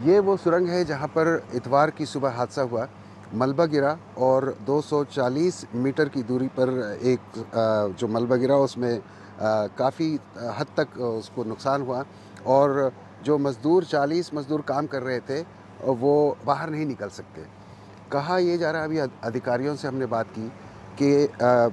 ये वो सुरंग है जहाँ पर इतवार की सुबह हादसा हुआ, मलबा गिरा और 240 मीटर की दूरी पर एक जो मलबा गिरा उसमें काफ़ी हद तक उसको नुकसान हुआ और जो मज़दूर 40 मज़दूर काम कर रहे थे वो बाहर नहीं निकल सकते। कहा ये जा रहा है, अभी अधिकारियों से हमने बात की कि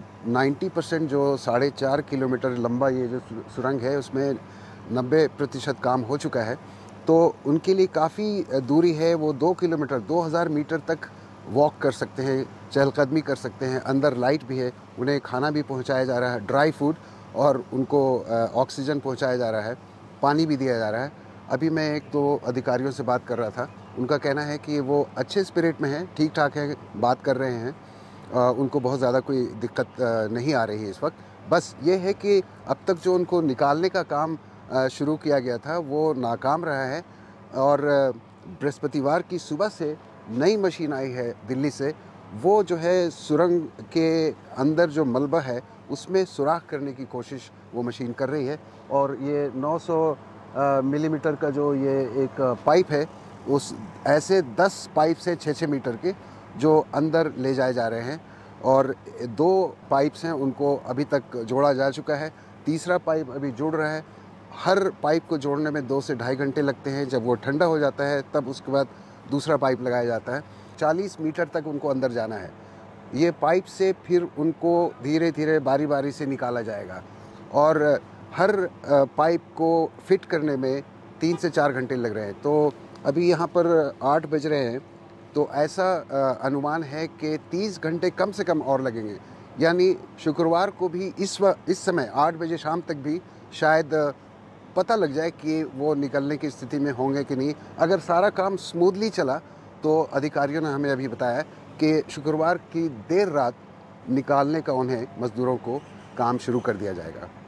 90% जो 4.5 किलोमीटर लंबा ये जो सुरंग है उसमें 90% काम हो चुका है। तो उनके लिए काफ़ी दूरी है, वो 2 किलोमीटर 2000 मीटर तक वॉक कर सकते हैं, चहलकदमी कर सकते हैं। अंदर लाइट भी है, उन्हें खाना भी पहुंचाया जा रहा है, ड्राई फूड, और उनको ऑक्सीजन पहुंचाया जा रहा है, पानी भी दिया जा रहा है। अभी मैं एक दो अधिकारियों से बात कर रहा था, उनका कहना है कि वो अच्छे स्पिरिट में हैं, ठीक ठाक है, बात कर रहे हैं। उनको बहुत ज़्यादा कोई दिक्कत नहीं आ रही है इस वक्त। बस ये है कि अब तक जो उनको निकालने का काम शुरू किया गया था वो नाकाम रहा है और बृहस्पतिवार की सुबह से नई मशीन आई है दिल्ली से, वो जो है सुरंग के अंदर जो मलबा है उसमें सुराख करने की कोशिश वो मशीन कर रही है। और ये 900 मिलीमीटर का जो ये एक पाइप है, उस ऐसे 10 पाइप से 6-6 मीटर के जो अंदर ले जाए जा रहे हैं और 2 पाइप्स हैं उनको अभी तक जोड़ा जा चुका है, तीसरा पाइप अभी जुड़ रहा है। हर पाइप को जोड़ने में 2 से ढाई घंटे लगते हैं। जब वो ठंडा हो जाता है तब उसके बाद दूसरा पाइप लगाया जाता है। 40 मीटर तक उनको अंदर जाना है। ये पाइप से फिर उनको धीरे धीरे बारी बारी से निकाला जाएगा और हर पाइप को फिट करने में 3 से 4 घंटे लग रहे हैं। तो अभी यहाँ पर 8 बज रहे हैं, तो ऐसा अनुमान है कि 30 घंटे कम से कम और लगेंगे। यानी शुक्रवार को भी इस समय 8 बजे शाम तक भी शायद पता लग जाए कि वो निकलने की स्थिति में होंगे कि नहीं। अगर सारा काम स्मूथली चला तो अधिकारियों ने हमें अभी बताया कि शुक्रवार की देर रात निकालने का उन्हें मज़दूरों को काम शुरू कर दिया जाएगा।